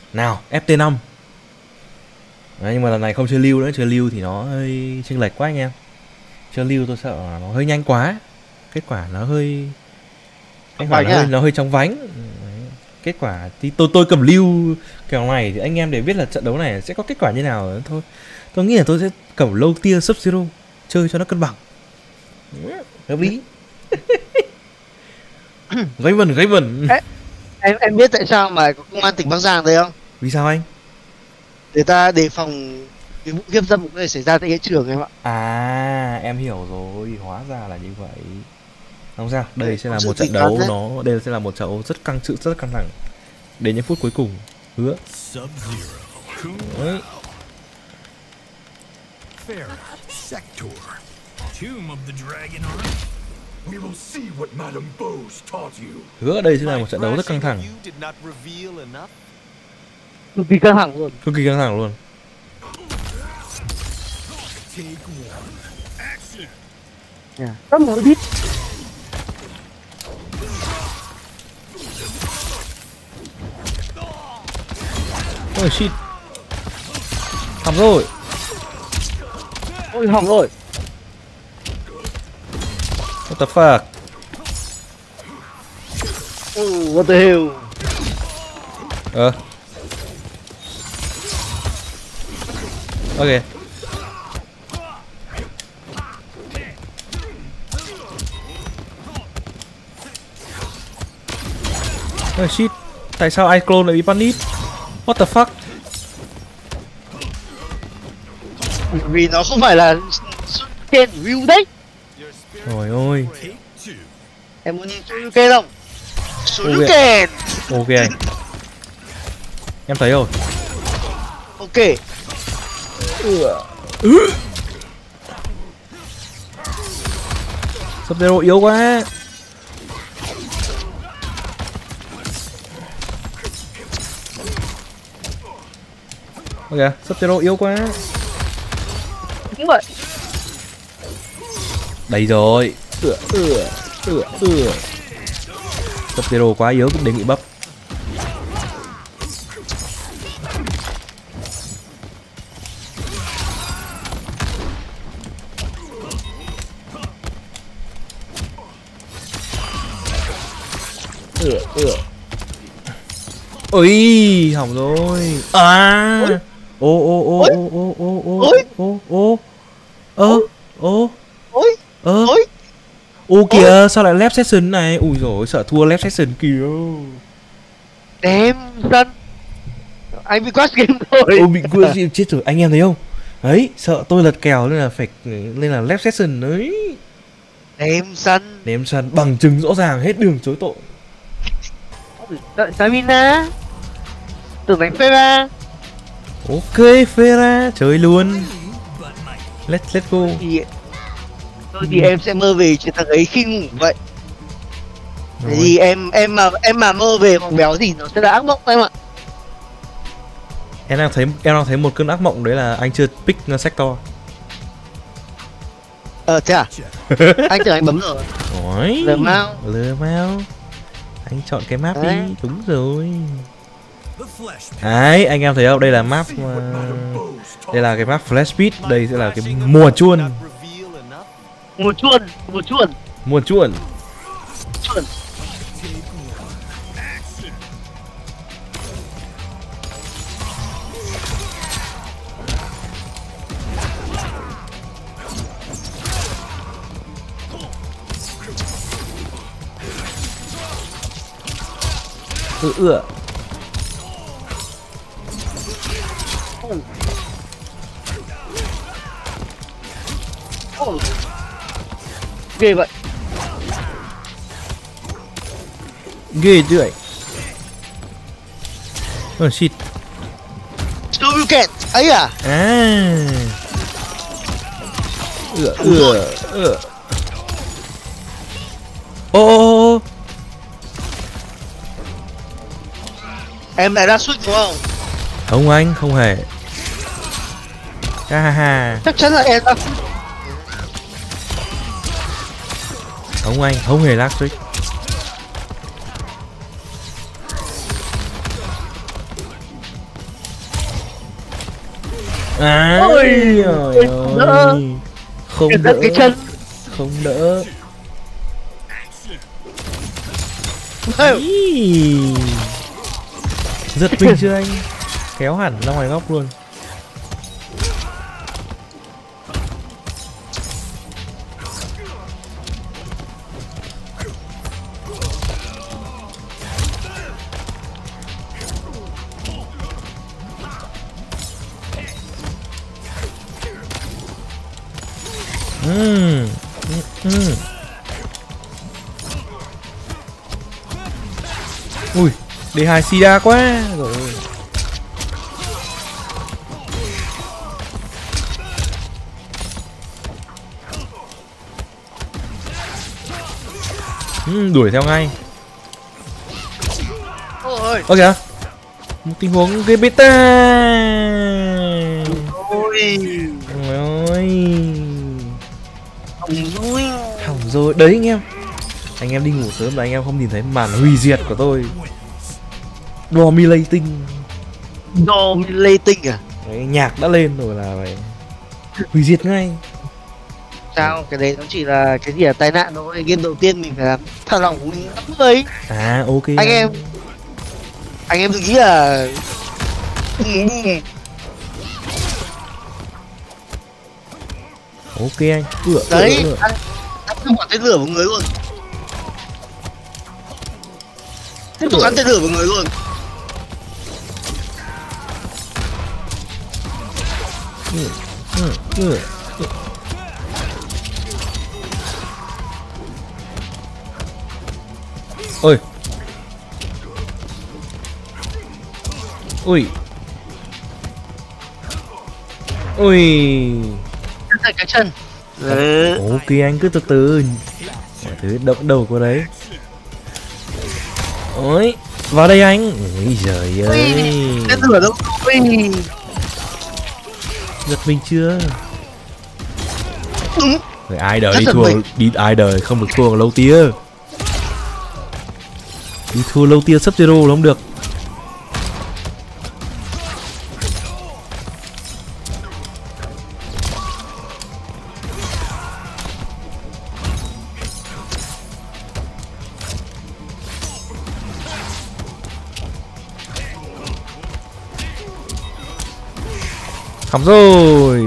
Nào, FT5. Đấy, nhưng mà lần này không chơi lưu nữa, chơi lưu thì nó hơi chênh lệch quá anh em. Chơi lưu tôi sợ nó hơi nhanh quá. Kết quả nó hơi nó hơi chóng vánh. Đấy. Kết quả thì tôi cầm lưu kèo này thì anh em để biết là trận đấu này sẽ có kết quả như nào thôi. Tôi nghĩ là tôi sẽ cầm low tier sub zero chơi cho nó cân bằng. Hợp lý. Raven. Em biết tại sao mà có công an tỉnh Bắc Giang đấy không? Vì sao anh? Người ta đề phòng cái vụ hiếp dâm có thể xảy ra tại hiện trường em ạ. À, em hiểu rồi, hóa ra là như vậy. Không sao, đây sẽ là một trận đấu đây sẽ là một trận đấu rất căng thẳng đến những phút cuối cùng, hứa. Đấy. Hứa đây sẽ là một trận đấu rất căng thẳng. Cực kỳ căng thẳng luôn. Cực kỳ căng thẳng luôn. Rất mới biết. Ôi shit. Hỏng rồi. Ôi hỏng rồi. What the fuck? Oh, what the hell? Ok. Oh shit. Tại sao iClone lại bị punish? What the fuck? Vì nó không phải là trên view đấy. Trời ơi. Em muốn nhìn Shoryuken không? Shoryuken. Ok anh. Em thấy rồi. Ok. Sub-Zero yếu quá. Ok, Sub-Zero yếu quá. Đúng vậy. Đây rồi. Sub-Zero quá yếu cũng đề nghị bắp. Ôi, hỏng rồi. À. Ô. Ô kìa, sao lại left session này? Ui dồi, sợ thua left session kìa. Đếm dân. Anh bị quát game rồi. Ô bị quên chết rồi, anh em thấy không? Đấy, sợ tôi lật kèo nên là phải lên là left session đấy. Đếm sân bằng chứng rõ ràng hết đường chối tội. Đợi Stamina. Tưởng đánh Fera. Ok, Fera chơi luôn. Let's go. Thôi thì em sẽ mơ về chiến thắng ấy khi ngủ vậy. Thế thì em mà mơ về thằng béo gì nó sẽ là ác mộng em ạ. Em đang thấy một cơn ác mộng đấy là anh chưa pick sector. Thế à? Anh tưởng anh bấm rồi. Ôi. Lờ mau. Anh chọn cái map đấy. Đi, đúng rồi. Đấy, anh em thấy không? Đây là map đây là cái map Flash Speed, đây sẽ là cái mùa chuôn. Ghê vậy. Ghê vậy. Oh shit. Shoryuken ấy à? Ô. Em lại ra switch đúng không? Không anh, không hề. Ha. Chắc chắn là em đã. Không anh, không hề lag switch. Ôi Ôi, ơi, không Cẩn đỡ, thận cái chân. không đỡ. Ôi, Ý. Giật mình chưa anh? Kéo hẳn ra ngoài góc luôn. Ừm, ừm. Ui, D2 Sida quá rồi. Đuổi theo ngay. ôi, Ơ kìa, một tình huống gây beta. ôi, Ôi ơi, hỏng rồi. hỏng rồi đấy anh em đi ngủ sớm là anh em không nhìn thấy màn hủy diệt của tôi. Dominating. Dominating à? Đấy, nhạc đã lên rồi là phải hủy diệt ngay. Sao? Cái đấy nó chỉ là cái gì, là tai nạn thôi. Game đầu tiên mình phải làm thả lỏng của mình lắm đấy. À ok Anh em đừng nghĩ là ok anh. đấy, ăn thêm quả tên lửa vào người luôn. Tiếp tục ăn tên lửa vào người luôn. Ôi. Ui. Ui. Cái chân. Ừ. Ok anh cứ từ từ. Mọi thứ động đầu của đấy. Ôi. Vào đây anh. Ôi giời ơi. Tên lửa đâu rồi? Giật mình chưa? Đúng. Rồi ai đời Rất đi giật thua mình. đi, ai đời không được thua lâu tia. Đi thua lâu tia sub zero là không được. Hỏng rồi.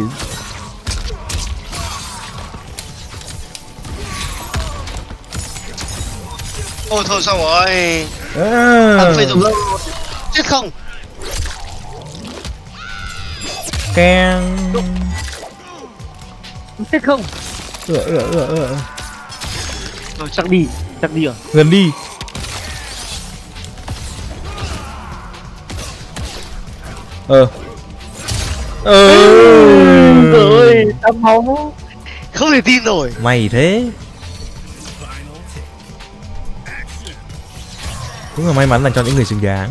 Ôi thôi xong rồi. À. Phải dùng lâu. Chết không? Keng. Chết không? Rồi Chắc đi rồi. gần đi. Rồi, đấm máu. Không thể tin nổi. Mày thế. Đúng là may mắn dành cho những người xứng đáng.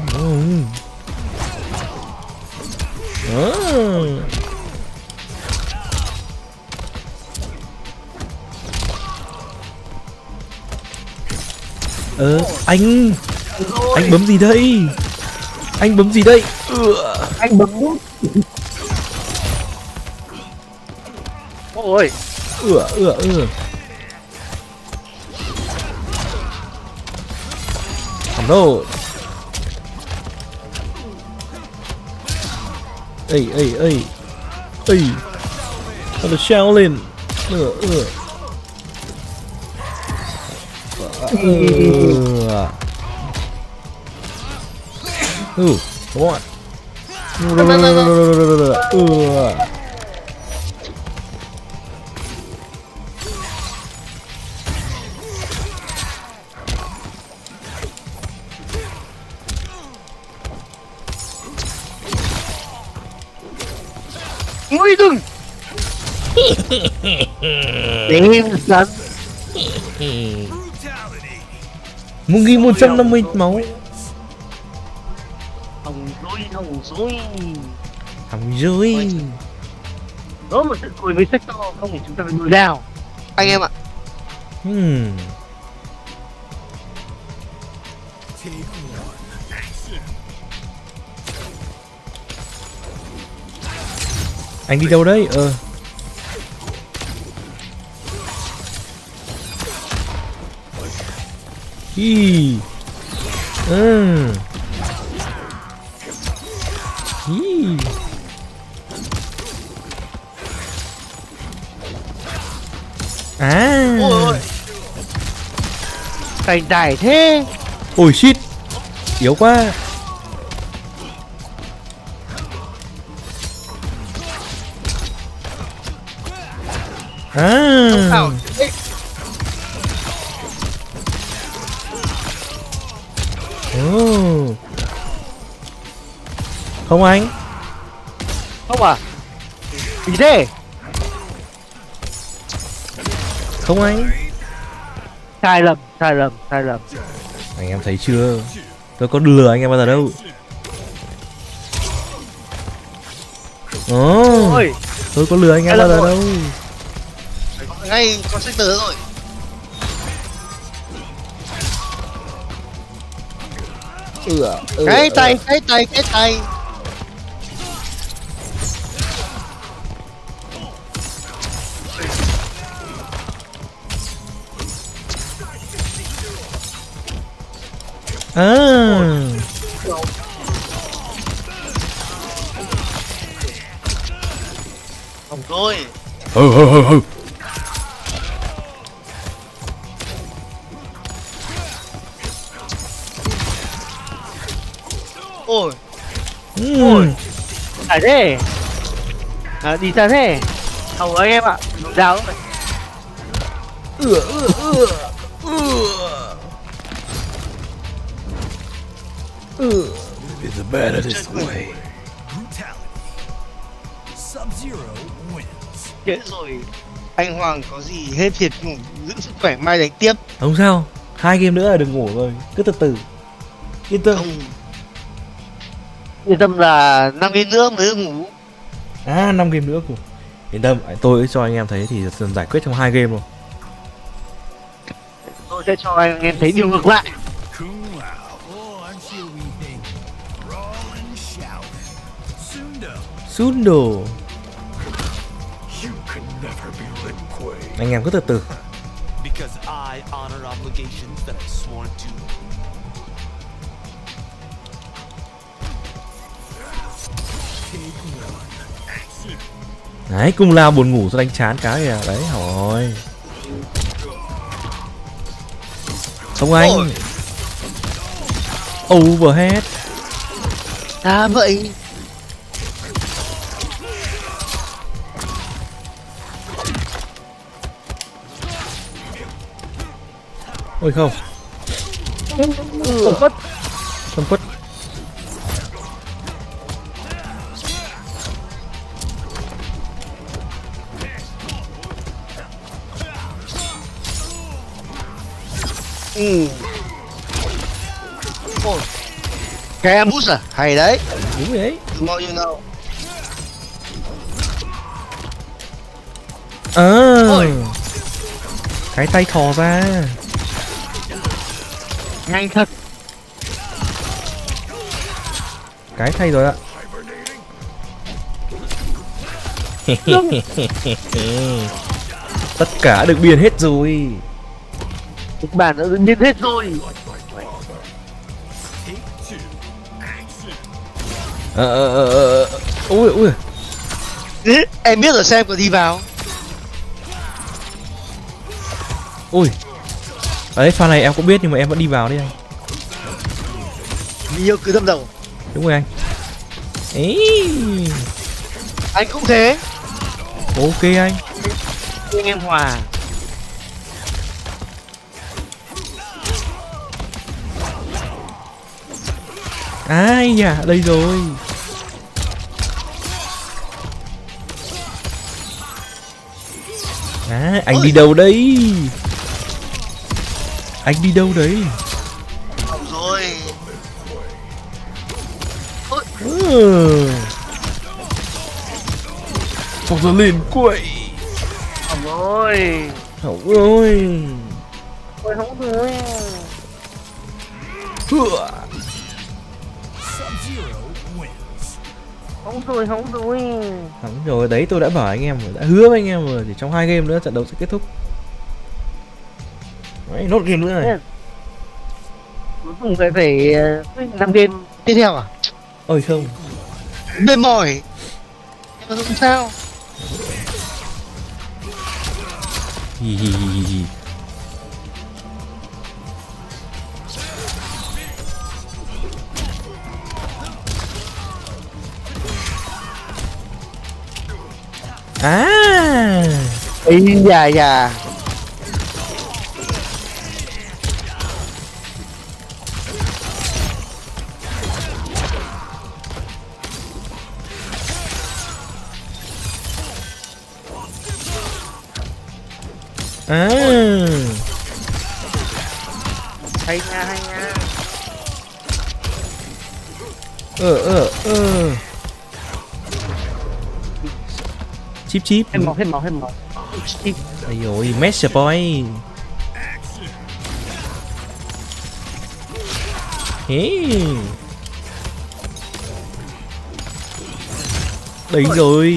Anh bấm gì đây? Anh bấm gì đây? Anh bấm nút. Ôi. Hỏng đâu. Ây. Nó được treo lên. Come on. Ui đừng. Đêm sẵn. 1150 máu. Hỏng rồi. Hỏng rồi. Đó một trận cuối với sector, không thì chúng ta phải đuổi đào. Anh em ạ. Anh đi đâu đấy? Hi. Hi. À. Ôi. Cảnh dài thế. Ôi shit. Yếu quá. À. Oh. Không anh. Không à? Gì thế? Không anh. Sai lầm. Anh em thấy chưa? Tôi có lừa anh em bao giờ đâu. Ôi. Tôi có lừa anh em bao giờ đâu. Ngay con sector rồi. Cái tay. À. Không thôi. Ôi. Phải thế. Đi ra thế. Hầu anh em ạ. Đào rồi. It's better this way. Chết rồi. Anh Hoàng có gì hết thiệt ngủ, giữ sức khỏe mai đánh tiếp. Không sao, 2 game nữa là đừng ngủ rồi, cứ từ từ. Yên tâm. Không. Yên tâm là 5 game nữa mới được ngủ. 5 game nữa kìa. Yên tâm, tôi cho anh em thấy thì dần giải quyết trong 2 game luôn. Tôi sẽ cho anh em thấy điều ngược lại. Sundo. Anh em cứ từ từ. Đấy, cùng lao buồn ngủ rồi đánh chán cái kìa. Đấy, hỏi. Không anh. Overhead. Vậy. Ôi không. Không quất. Ôi. Cái ambush à? Hay đấy. Đúng rồi đấy. Bao nhiêu nào? Cái tay thò ra. Nhanh thật. Cái thay rồi ạ. Tất cả được biên hết rồi. Kịch bản đã biên hết rồi. Ui. Em biết rồi, xem có đi vào. Ui. Đấy, pha này em cũng biết nhưng mà em vẫn đi vào đấy anh. Nhiều cứ đâm đầu. Đúng rồi anh. Ý. Anh cũng thế. Ok anh. Anh em hòa. Ai da, đây rồi. Anh đi đâu đấy? Anh đi đâu đấy? Không rồi. Không giờ lên quậy. Không rồi. Không rồi. Ôi không rồi. Không rồi, không rồi. Thắng rồi đấy, tôi đã bảo anh em rồi, đã hứa với anh em rồi, chỉ trong 2 game nữa trận đấu sẽ kết thúc. Đấy, nốt game nữa này. Cuối cùng phải 5 game tiếp theo à? Ôi không. Mệt mỏi. Nhưng mà không sao. Hi hi hi hi. À. Ây da da. À. Hay nha, hay nha. Chip chip. Hết máu, hết máu, hết máu. Ây dồi, match point. Hey. Đấy rồi.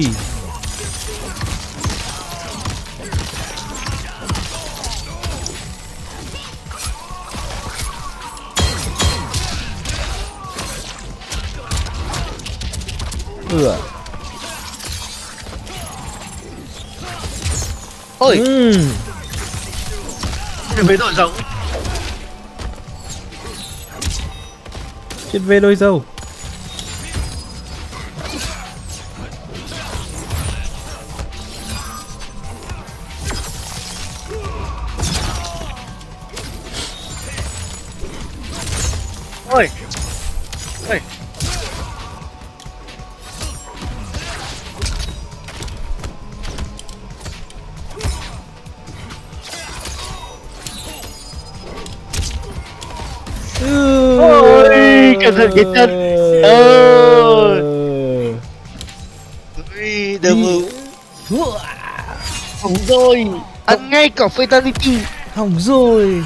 Ôi. Với đội giống. Chết về đôi dâu. Ôi. Ôi. Ôi, cẩn thận cái chân. Ôi. Ui, đờ mù. Hỏng rồi. Ăn ngay cả fatality. Hỏng rồi.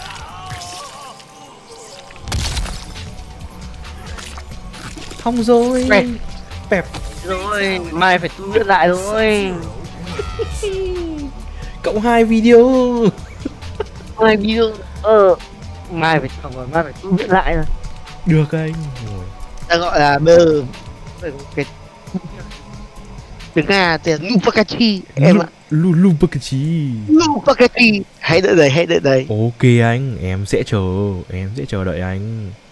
Hỏng rồi. Bẹp. Rồi, mai phải tu luyện lại rồi. Cộng 2 video. Mai video. Mai phải mai phải tu luyện lại rồi. Được anh. Ta gọi là bơ. Cái tiếng Nga tiếng Lupakachi em ạ. Lupakachi. Lupakachi. Hãy đợi đấy, hãy đợi đấy. Ok anh, em sẽ chờ đợi anh.